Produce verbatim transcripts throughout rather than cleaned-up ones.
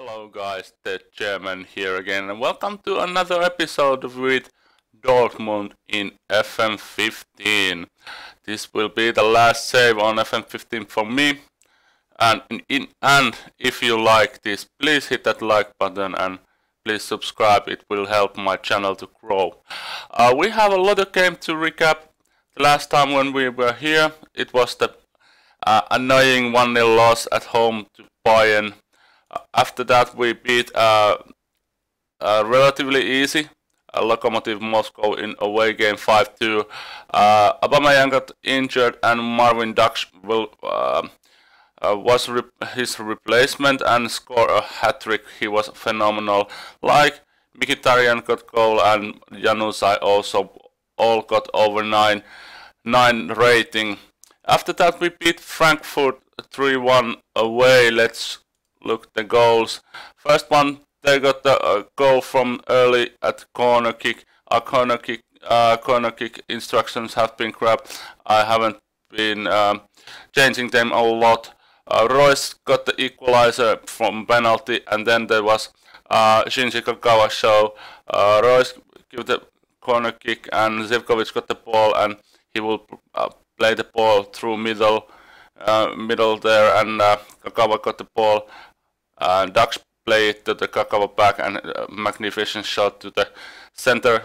Hello guys, the chairman here again, and welcome to another episode with Dortmund in F M fifteen. This will be the last save on F M fifteen for me, and in, and if you like this, please hit that like button and please subscribe. It will help my channel to grow. Uh, we have a lot of games to recap. The last time when we were here, it was the uh, annoying one nil loss at home to Bayern. After that, we beat uh, uh, relatively easy uh, Lokomotiv Moscow in away game five two. Uh, Aubameyang got injured, and Marvin Duksch will, uh, uh, was re his replacement and scored a hat-trick. He was phenomenal. Like Mkhitaryan got goal, and Januzaj also all got over nine nine rating. After that, we beat Frankfurt three one away. Let's look the goals. First one, they got the uh, goal from early at corner kick. Our corner kick, uh, corner kick instructions have been grabbed. I haven't been um, changing them a lot. Uh, Royce got the equalizer from penalty, and then there was uh, Shinji Kagawa show. Uh, Royce gave the corner kick, and Zivkovic got the ball, and he will uh, play the ball through middle, uh, middle there, and uh, Kagawa got the ball. Uh, Duksch played to the Kagawa back, and a magnificent shot to the center,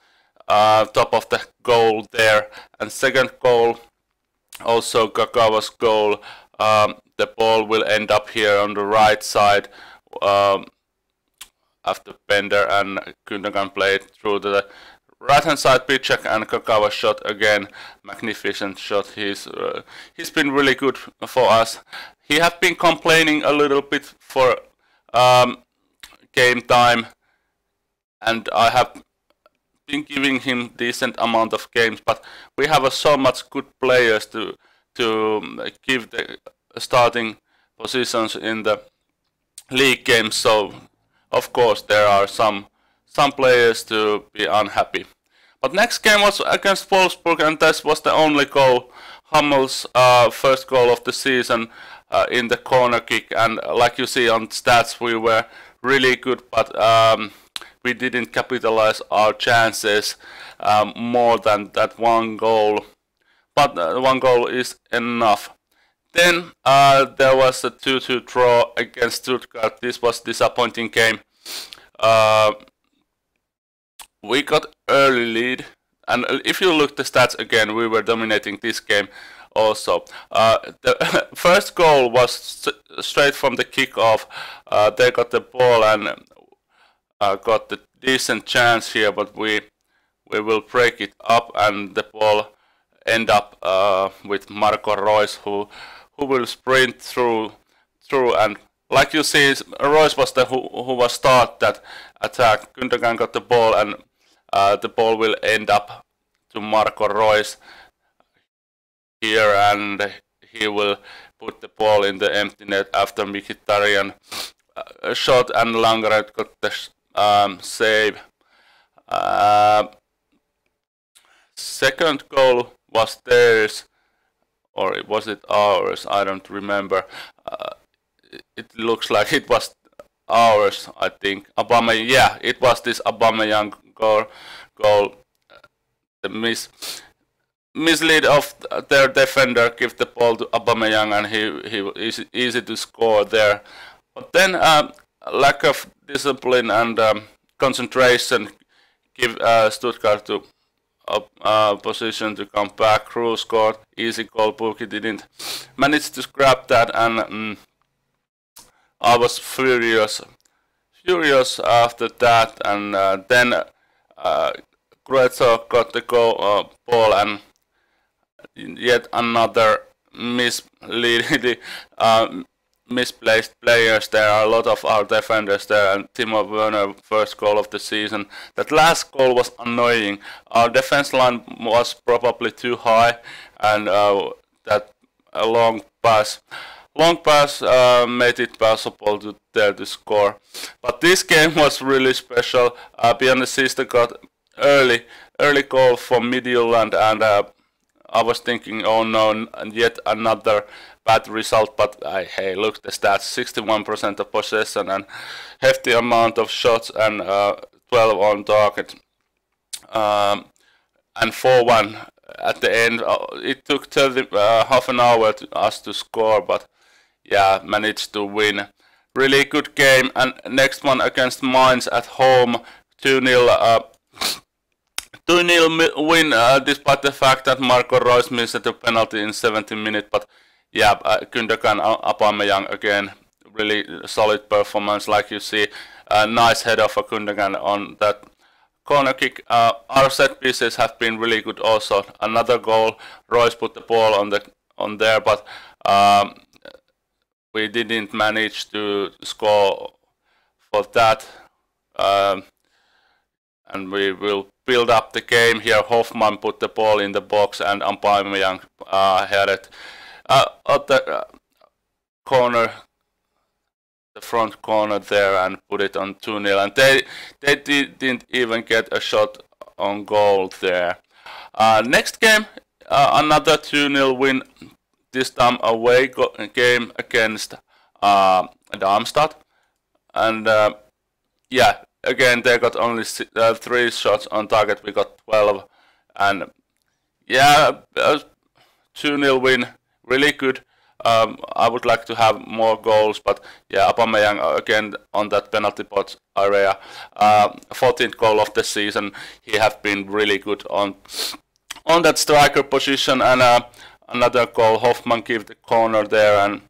uh, top of the goal there. And second goal, also Kagawa's goal. Um, the ball will end up here on the right side um, after Bender and Gündogan played through the right hand side. Piszczek and Kagawa shot again, magnificent shot. He's uh, he's been really good for us. He has been complaining a little bit for um, game time, and I have been giving him decent amount of games. But we have uh, so much good players to to give the starting positions in the league games. So of course there are some some players to be unhappy. But next game was against Wolfsburg, and this was the only goal, Hummel's uh, first goal of the season. Uh, in the corner kick, and uh, like you see on stats, we were really good, but um, we didn't capitalize our chances um, more than that one goal. But uh, one goal is enough. Then uh, there was a two two draw against Stuttgart. This was disappointing game. Uh, we got early lead, and if you look the stats again, we were dominating this game. Also, uh, the first goal was st straight from the kickoff. Uh, they got the ball and uh, got the decent chance here, but we we will break it up, and the ball end up uh, with Marco Reus, who who will sprint through through. And like you see, Reus was the who who was start that attack. Gündogan got the ball, and uh, the ball will end up to Marco Reus here, and he will put the ball in the empty net after Mkhitaryan uh, shot, and Langeret got the um, save. Uh, second goal was theirs, or was it ours? I don't remember. Uh, it looks like it was ours, I think. Aubameyang, yeah, it was this Aubameyang goal. Goal. The miss. Mislead of their defender, give the ball to Aubameyang, and he he is easy to score there. But then um, lack of discipline and um, concentration give uh, Stuttgart to a uh, position to come back. Cruz scored easy goal. Pukki didn't manage to grab that, and um, I was furious, furious after that. And uh, then uh, Gruezo got the goal, uh, ball, and yet another mislead, uh, misplaced players. There are a lot of our defenders there, and Timo Werner first goal of the season. That last goal was annoying. Our defense line was probably too high, and uh, that a long pass, long pass uh, made it possible to there to score. But this game was really special. Uh, Bjarne Sister got early, early goal from Midtjylland, and uh, I was thinking, oh no, yet another bad result, but uh, hey, look at the stats, sixty-one percent of possession and hefty amount of shots and uh, twelve on target. Um, and four one at the end. Uh, it took thirty, uh, half an hour to us to score, but yeah, managed to win. Really good game. And next one against Mainz at home, two nil. Uh, two nil win, uh, despite the fact that Marco Reus missed a penalty in seventy minutes. But yeah, uh, Gundogan, Aubameyang again, really solid performance. Like you see, a nice header for Gundogan on that corner kick. Uh, our set pieces have been really good also. Another goal. Reus put the ball on the on there, but um, we didn't manage to score for that. Um, and we will build up the game here. Hoffman put the ball in the box and Aubameyang uh, had it uh, at the uh, corner, the front corner there, and put it on two nil. And they they didn't even get a shot on goal there. Uh, next game, uh, another two nil win. This time away go game against uh, Darmstadt, and uh, yeah, again they got only uh, three shots on target. We got twelve, and yeah, two nil win, really good. Um, I would like to have more goals, but yeah, Aubameyang again on that penalty box area. Uh, fourteenth goal of the season. He has been really good on on that striker position, and uh, another goal. Hoffman gave the corner there, and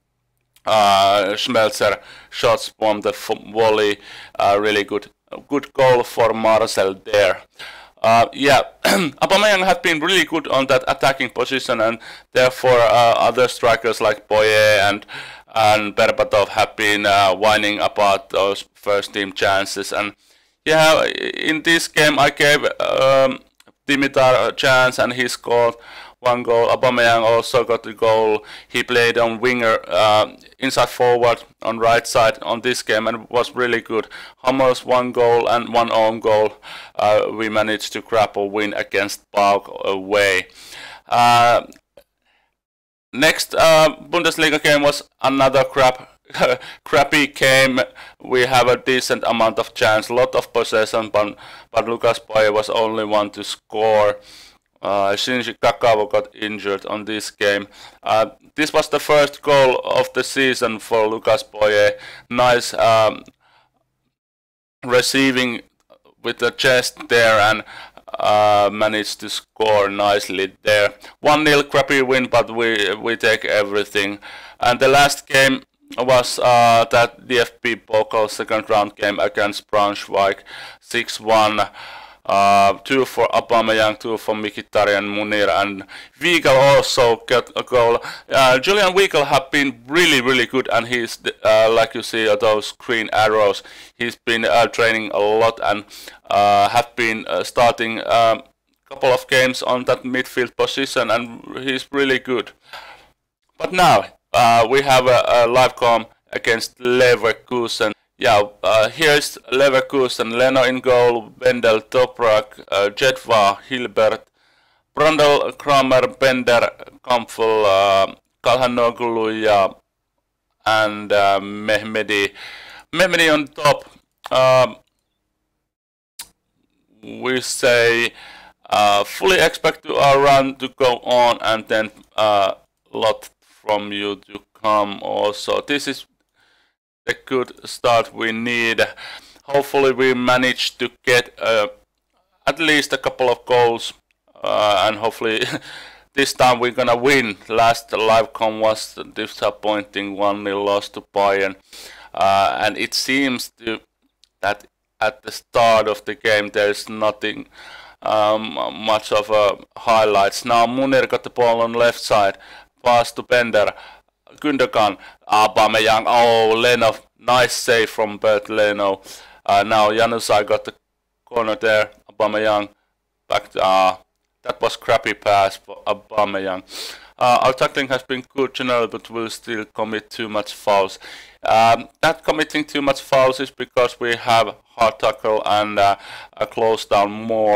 uh, Schmelzer shots from the volley. Uh, really good, good goal for Marcel there. Uh, yeah, Aubameyang has been really good on that attacking position, and therefore uh, other strikers like Boye and and Berbatov have been uh, whining about those first team chances. And yeah, in this game I gave um, Dimitar a chance, and he scored one goal. Aubameyang also got the goal. He played on winger, uh, inside forward, on right side on this game, and was really good. Hummels one goal and one own goal. Uh, we managed to grab a win against PAOK away. Uh, next uh, Bundesliga game was another crap, crappy game. We have a decent amount of chance, lot of possession, but, but Lucas Boye was only one to score. Uh, Shinji Kagawa got injured on this game. Uh, this was the first goal of the season for Lucas Boye. Nice um, receiving with the chest there, and uh, managed to score nicely there. one nil crappy win, but we we take everything. And the last game was uh, that D F B Pokal second round game against Braunschweig, six one. Uh, two for Aubameyang, two for Mkhitaryan, Munir, and Weigl also got a goal. Uh, Julian Weigl have been really, really good, and he's, uh, like you see uh, those green arrows, he's been uh, training a lot, and uh, have been uh, starting a um, couple of games on that midfield position, and he's really good. But now, uh, we have a, a live com against Leverkusen. Yeah, uh, here's Leverkusen, Leno in goal, Wendel, Toprak, uh, Jedva, Hilbert, Brandel, Kramer, Bender, Kampfel, uh, Kalhanoglu, yeah, and uh, Mehmedi. Mehmedi on top. Um, we say uh, fully expect to our run to go on, and then a uh, lot from you to come also. This is a good start we need. Hopefully we manage to get uh, at least a couple of goals, uh, and hopefully this time we're gonna win. Last live com was disappointing, one nil loss to Bayern, uh, and it seems to that at the start of the game there's nothing um, much of a highlights. Now Munir got the ball on left side, pass to Bender, Gundogan, Aubameyang, oh Leno, nice save from Bert Leno. Uh, now Januzaj got the corner there, Aubameyang back to, uh, that was crappy pass for Aubameyang. Uh, our tackling has been good generally, but we'll still commit too much fouls. Um, not committing too much fouls is because we have hard tackle and uh, uh, close down more,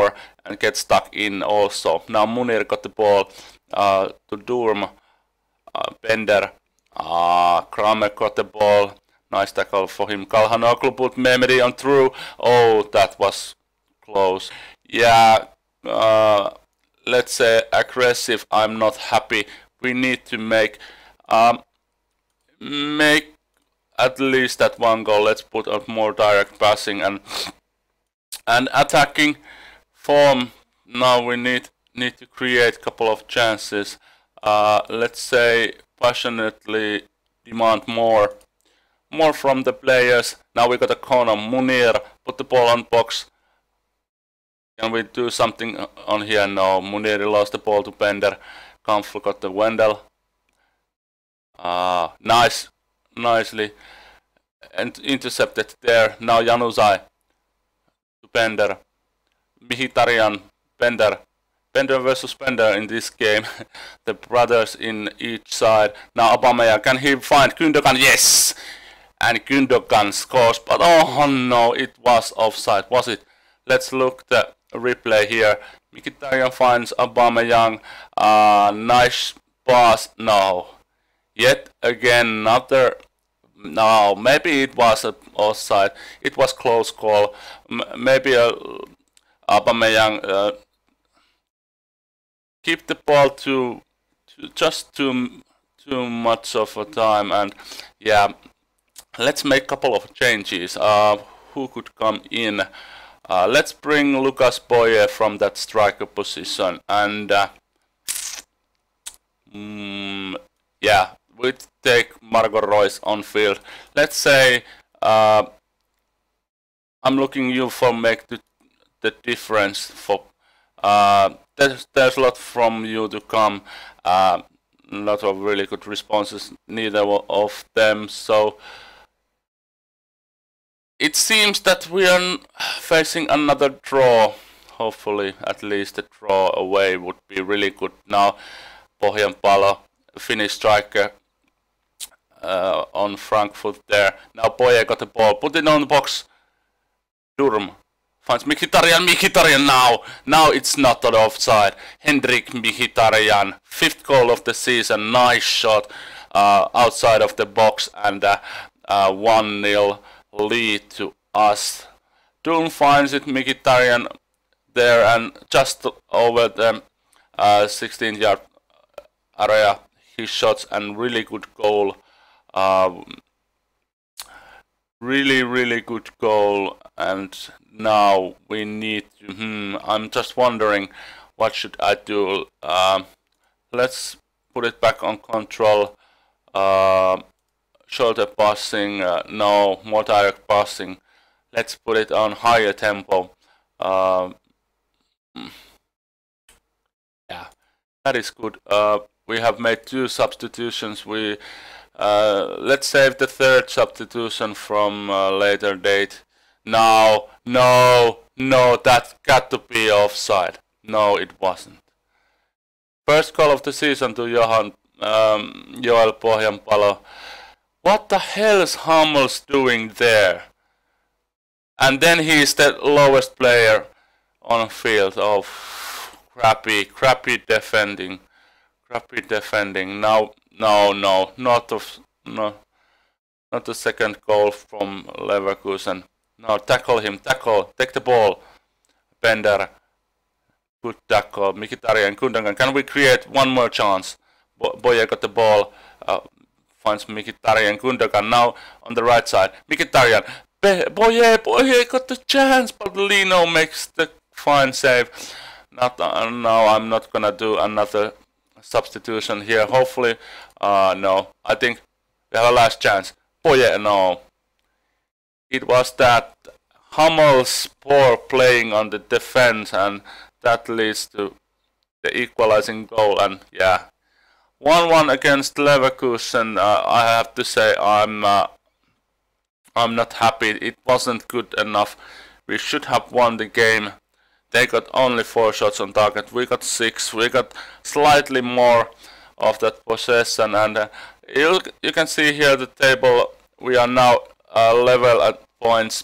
and get stuck in also. Now Munir got the ball uh, to Durm, uh, Bender, uh, Kramer got the ball, nice tackle for him. Kalhanoglu put Mehmedi on through. Oh, that was close. Yeah, uh, let's say aggressive. I'm not happy. We need to make um, make at least that one goal. Let's put up more direct passing and and attacking form. Now we need need to create a couple of chances. Uh, let's say passionately demand more more from the players. Now we got a corner. Munir put the ball on box. Can we do something on here? No. Munir lost the ball to Bender. Kampf got the Wendell. Ah, uh, nice, nicely and intercepted there. Now Januzaj to Bender. Mkhitaryan, Bender. Bender versus Bender in this game. The brothers in each side. Now Aubameyang, can he find Gündogan? Yes! And Gündogan scores, but oh no, it was offside, was it? Let's look the replay here. Mkhitaryan finds Aubameyang. Uh, nice pass. No. Yet again, another. No, maybe it was a offside. It was close call. M maybe a Aubameyang uh, keep the ball too, too just too too much of a time, and yeah, let's make a couple of changes. Uh, who could come in? Uh, let's bring Lucas Boye from that striker position, and uh, mm, yeah, we take Marco Reus on field. Let's say uh, I'm looking you for make the, the difference. For uh, there's there's a lot from you to come. Uh, lot of really good responses, neither of them. So it seems that we are facing another draw. Hopefully, at least a draw away would be really good. Now, Pohjanpalo, Finnish striker, uh, on Frankfurt there. Now Boye got the ball, put it on the box. Durm finds Mkhitaryan, Mkhitaryan now. Now it's not an offside. Hendrik Mkhitaryan, fifth goal of the season. Nice shot uh, outside of the box, and uh, uh, one nil. Lead to us. Durm finds it, Mkhitaryan there, and just over the uh, sixteen yard area he shots, and really good goal. Uh, really really good goal, and now we need to hmm, I'm just wondering what should I do. Uh, let's put it back on control. Uh, Shorter passing, uh, no, more direct passing. Let's put it on higher tempo. Uh, yeah, that is good. Uh, we have made two substitutions. We uh, let's save the third substitution from a later date. No, no, no, that got to be offside. No, it wasn't. First goal of the season to Johan um, Joel Pohjanpalo. What the hell is Hummels doing there? And then he's the lowest player on field. Oh, crappy, crappy defending, crappy defending. Now, no, no, not of, no, not the second goal from Leverkusen. No, tackle him, tackle, take the ball. Bender, good tackle. Mkhitaryan, Gündogan. Can we create one more chance? Bo Boye got the ball. Uh, finds Mkhitaryan, Gündogan now on the right side. Mkhitaryan, Boye, Boye got the chance, but Lino makes the fine save. Not uh, now. I'm not gonna do another substitution here. Hopefully, uh, no. I think we have a last chance. Boye, no. It was that Hummels poor playing on the defense, and that leads to the equalizing goal. And yeah. one one against Leverkusen. Uh, I have to say I'm uh, I'm not happy. It wasn't good enough. We should have won the game. They got only four shots on target. We got six. We got slightly more of that possession, and uh, you you can see here the table. We are now uh, level at points.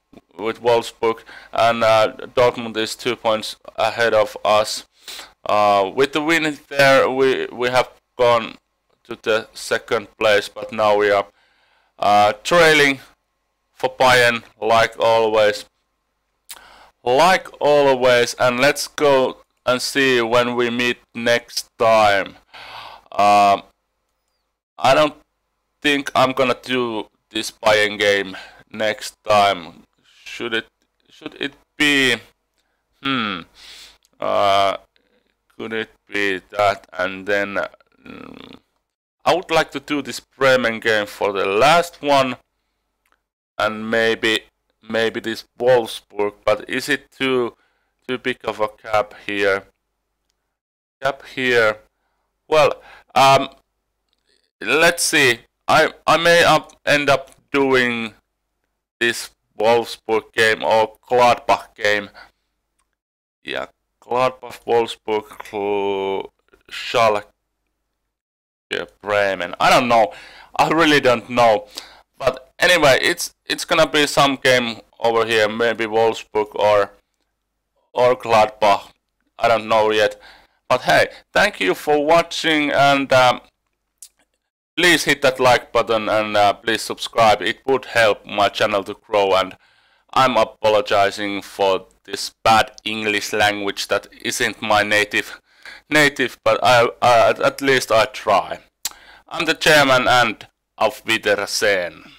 with Wolfsburg, and uh, Dortmund is two points ahead of us. Uh, with the win there, we we have gone to the second place, but now we are uh, trailing for Bayern, like always. Like always, and let's go and see when we meet next time. Um, I don't think I'm gonna do this Bayern game next time. Should it? Should it be? Hmm. Uh, could it be that? And then um, I would like to do this Bremen game for the last one, and maybe maybe this Wolfsburg. But is it too too big of a gap here? Gap here. Well, um, let's see. I I may up end up doing this Wolfsburg game or Gladbach game. Yeah, Gladbach, Wolfsburg, Schalke, Bremen. I don't know. I really don't know. But anyway, it's it's gonna be some game over here. Maybe Wolfsburg or or Gladbach. I don't know yet. But hey, thank you for watching, and um, please hit that like button, and uh, please subscribe. It would help my channel to grow, and I'm apologizing for this bad English language that isn't my native native, but I, uh, at least I try. I'm the chairman, and auf Wiedersehen.